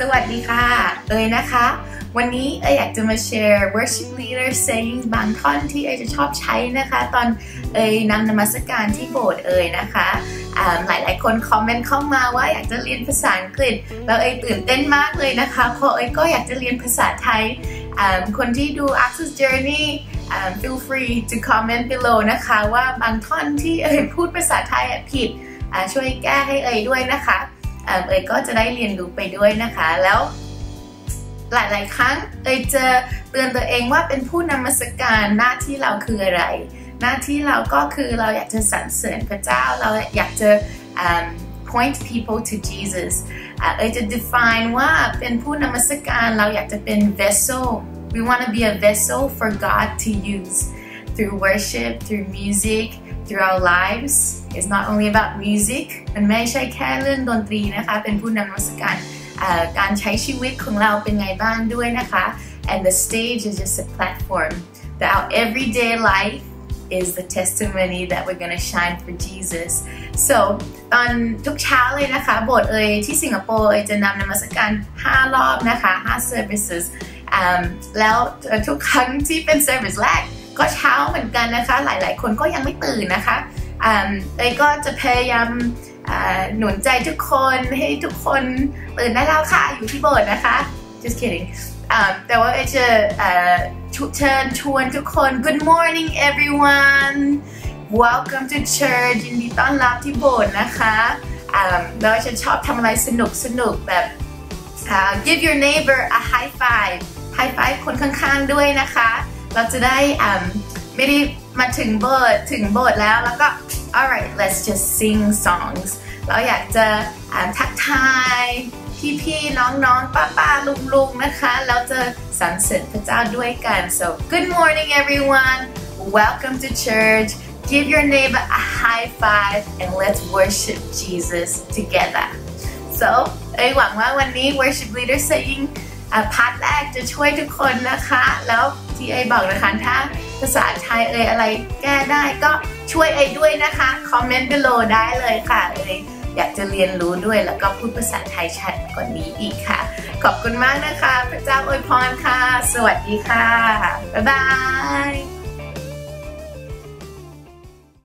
วัสดีค่ะนะคะวันนี้อยากจะมาแชร์ worship leader saying บางท่อนที่จะชอบใช้นะคะตอนนำนมัสการที่โบสถ์นะคะหลายคนคอมเมนต์เข้ามาว่าอยากจะเรียนภาษาอังกฤษแล้วตื่นเต้นมากเลยนะคะเพราะก็อยากจะเรียนภาษาไทยคนที่ดู Access Journey feel free to comment below นะคะว่าบางท่อนที่พูดภาษาไทยผิดช่วยแก้ให้ด้วยนะคะก็จะได้เรียนรู้ไปด้วยนะคะแล้วหลายๆครั้งจะเตือนตัวเองว่าเป็นผู้นมัสการหน้าที่เราคืออะไรหน้าที่เราก็คือเราอยากจะสรรเสริญพระเจ้าเราอยากจะ point people to Jesus จะ define ว่าเป็นผู้นมัสการเราอยากจะเป็น vessel we want to be a vessel for God to use through worship through music through our lives it's not only about music มันไม่ใช่แค่เรื่องดนตรีนะคะเป็นผู้นมัสการการใช้ชีวิตของเราเป็นไงบ้างด้วยนะคะ and the stage is just a platform that our everyday life is the testimony that we're gonna shine for Jesus so ตอนทุกเช้าเลยนะคะโบสถ์ที่สิงคโปร์จะนำนมัสการ5 รอบนะคะ5 services แล้วทุกครั้งที่เป็น service แรกก็เช้าเหมือนกันนะคะหลายๆคนก็ยังไม่ตื่นนะคะก็จะพยายามหนุนใจทุกคนให้ทุกคนตื่นได้แล้วค่ะอยู่ที่โบสถ์นะคะ just kidding แต่ว่าจะเชิญชวนทุกคน good morning everyone welcome to church ยินดีต้อนรับที่โบสถ์นะคะแล้วฉันชอบทำอะไรสนุกแบบgive your neighbor a high five คนข้างๆด้วยนะคะเราจะได้ไม่ได้มาถึงโบสถ์แล้วก็alright let's just sing songs เราอยากจะทักทายพี่ๆน้องๆป้าๆลุงๆนะคะแล้วจะสรรเสริญพระเจ้าด้วยกัน so good morning everyone welcome to church give your neighbor a high five and let's worship Jesus together so หวังว่าวันนี้ worship leader saying พาร์ทแรกจะช่วยทุกคนนะคะแล้วที่บอกนะคะถ้าภาษาไทยอะไรแก้ได้ก็ช่วยด้วยนะคะคอมเมนต์ below ได้เลยค่ะอยากจะเรียนรู้ด้วยแล้วก็พูดภาษาไทยชัดกว่านี้อีกค่ะขอบคุณมากนะคะพระเจ้าอวยพรค่ะสวัสดีค่ะบ๊ายบาย